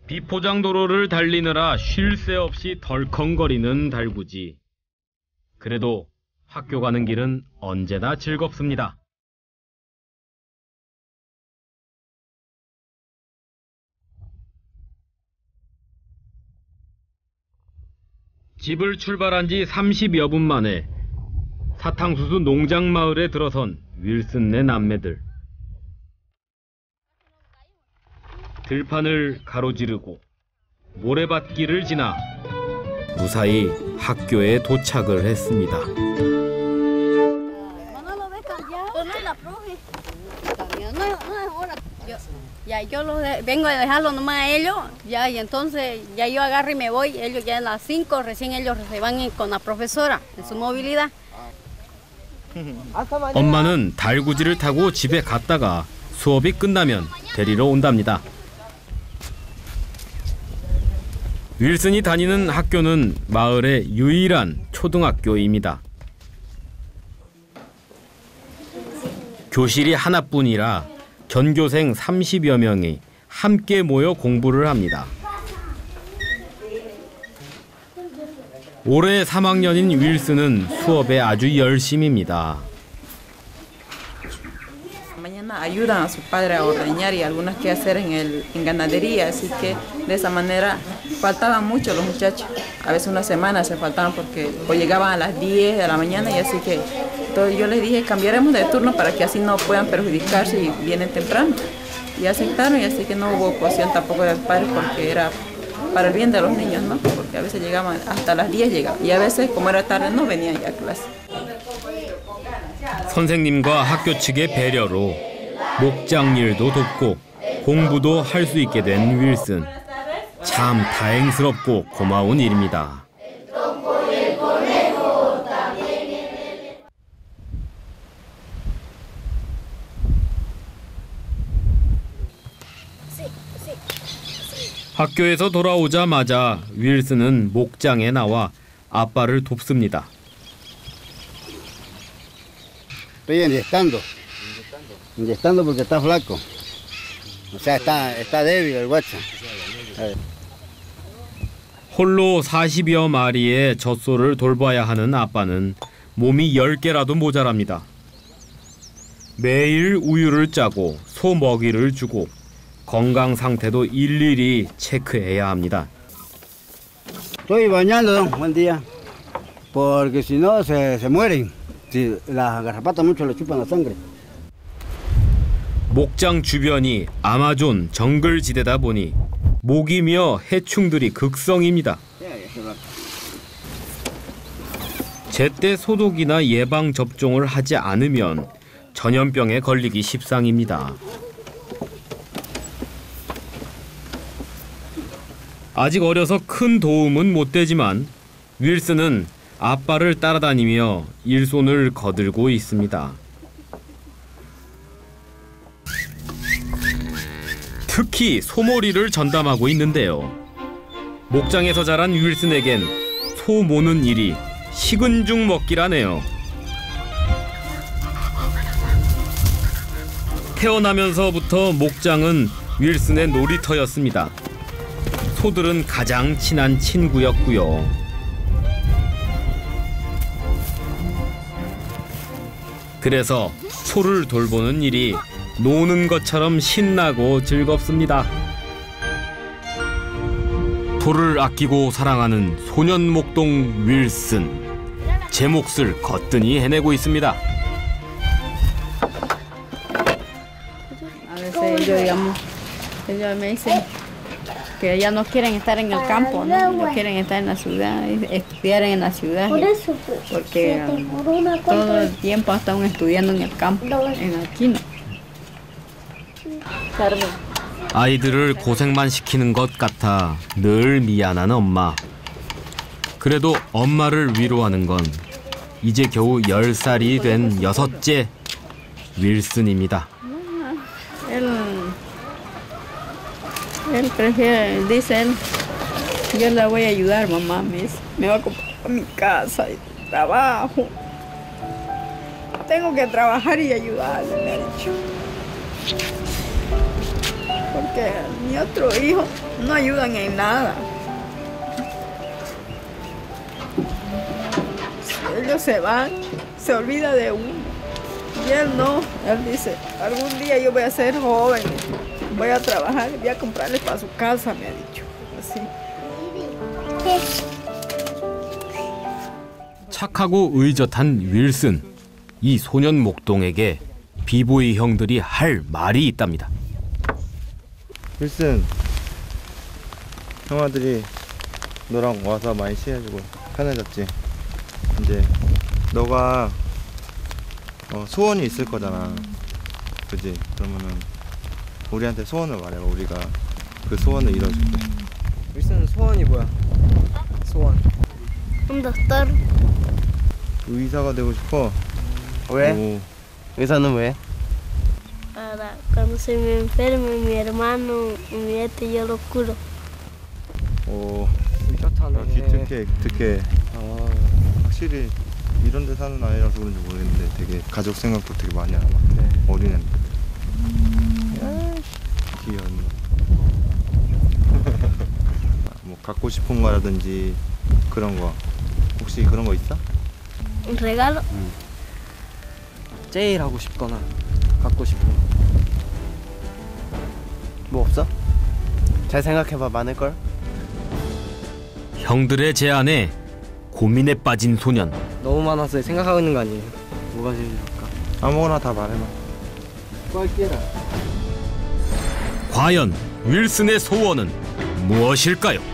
비포장 도로를 달리느라 쉴 새 없이 덜컹거리는 달구지. 그래도 학교 가는 길은 언제나 즐겁습니다. 집을 출발한 지 30여 분 만에 사탕수수 농장마을에 들어선 윌슨네 남매들. 들판을 가로지르고 모래밭길을 지나 무사히 학교에 도착을 했습니다. Ya yo los vengo a dejarlo nomás a ellos, ya, y entonces ya yo agarro y me voy, ellos ya a las 5, recién ellos se van con la profesora en su movilidad. 엄마는 달구지를 타고 집에 갔다가 수업이 끝나면 데리러 온답니다. 윌슨이 다니는 학교는 마을의 유일한 초등학교입니다. 교실이 하나뿐이라 전교생 30여 명이 함께 모여 공부를 합니다. 올해 3학년인 윌슨은 수업에 아주 열심입니다. Mañana ayudan a su padre a ordeñar y algunas que hacer en ganadería, así que de esa manera faltaban mucho los muchachos. A veces una semana se faltaban porque o llegaban a las 10 de la mañana y así que entonces yo les dije cambiaremos de turno para que así no puedan perjudicarse y vienen temprano. Y aceptaron y así que no hubo oposición tampoco de los padres porque era para el bien de los niños, ¿no? Porque a veces llegaban hasta las 10 llegaban y a veces como era tarde no venían ya a clase. 선생님과 학교 측의 배려로 목장 일도 돕고 공부도 할 수 있게 된 윌슨. 참 다행스럽고 고마운 일입니다. 학교에서 돌아오자마자 윌슨은 목장에 나와 아빠를 돕습니다. Estoy inyectando porque está flaco. O sea, está débil el guacho. 홀로 40여 마리의 젖소를 돌봐야 하는 아빠는 몸이 10개라도 모자랍니다. 매일 우유를 짜고 소 먹이를 주고 건강 상태도 일일이 체크해야 합니다. Estoy bañando, buen día, porque si no se mueren. Si las garrapatas mucho le chupan la sangre. 목장 주변이 아마존 정글지대다 보니 모기며 해충들이 극성입니다. 제때 소독이나 예방 접종을 하지 않으면 전염병에 걸리기 십상입니다. 아직 어려서 큰 도움은 못 되지만 윌슨은 아빠를 따라다니며 일손을 거들고 있습니다. 특히 소머리를 전담하고 있는데요. 목장에서 자란 윌슨에겐 소 모는 일이 식은 죽 먹기라네요. 태어나면서부터 목장은 윌슨의 놀이터였습니다. 소들은 가장 친한 친구였고요. 그래서 소를 돌보는 일이 노는 것처럼 신나고 즐겁습니다. 소를 아끼고 사랑하는 소년 목동 윌슨. 제 몫을 거뜬히 해내고 있습니다. Que ya no quieren estar en el campo, ¿no? No quieren estar en la ciudad, estudiar en la ciudad, porque todo el tiempo están estudiando en el campo, en aquí no. 아이들을 고생만 시키는 것 같아 늘 미안한 엄마. 그래도 엄마를 위로하는 건 이제 겨우 10살이 된 6째 윌슨입니다. Él prefiere, dice él, yo la voy a ayudar, mamá, me va a comprar mi casa y trabajo. Tengo que trabajar y ayudarle, me ha dicho. que mi otro hijo no ayudan en nada. Ellos se van, se olvida de uno. Y él no, él dice, algún día yo voy a ser joven, voy a trabajar, voy a comprarle para su casa, me ha dicho. Así. 착하고 의젓한 윌슨. 이 소년 목동에게 비보이 형들이 할 말이 있답니다. 윌슨, 형아들이 너랑 와서 많이 친해지고 편해졌지. 이제 너가 소원이 있을 거잖아, 그지? 그러면은 우리한테 소원을 말해봐. 우리가 그 소원을 이뤄줄게. 윌슨 소원이 뭐야? 소원. Un doctor. 의사가 되고 싶어. 왜? 오, 의사는 왜? Para cuando se me enferme mi hermano, mi yo lo curo. 오, 의젓하네. 기특해. 확실히 이런 데 사는 아이라서 그런지 모르겠는데 되게 가족 생각도 되게 많이 하나 봐. 네. 어린애인데. 귀여운. 뭐 갖고 싶은 거라든지 그런 거 혹시 그런 거 있어? Un regalo. 제일 하고 싶거나 갖고 싶은 거. 뭐 없어? 잘 생각해봐, 많을걸? 형들의 제안에 고민에 빠진 소년. 너무 많아서 생각하고 있는 거 아니에요? 뭐가 제일 좋을까? 아무거나 다 말해봐. 과연 윌슨의 소원은 무엇일까요?